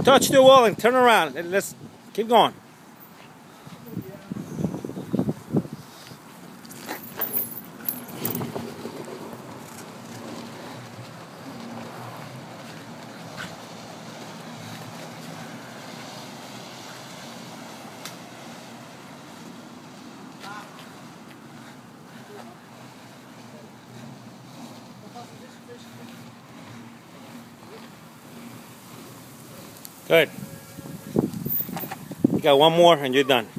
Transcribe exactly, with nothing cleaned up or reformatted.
touch the wall and turn around. Let's keep going. Good. You got one more and you're done.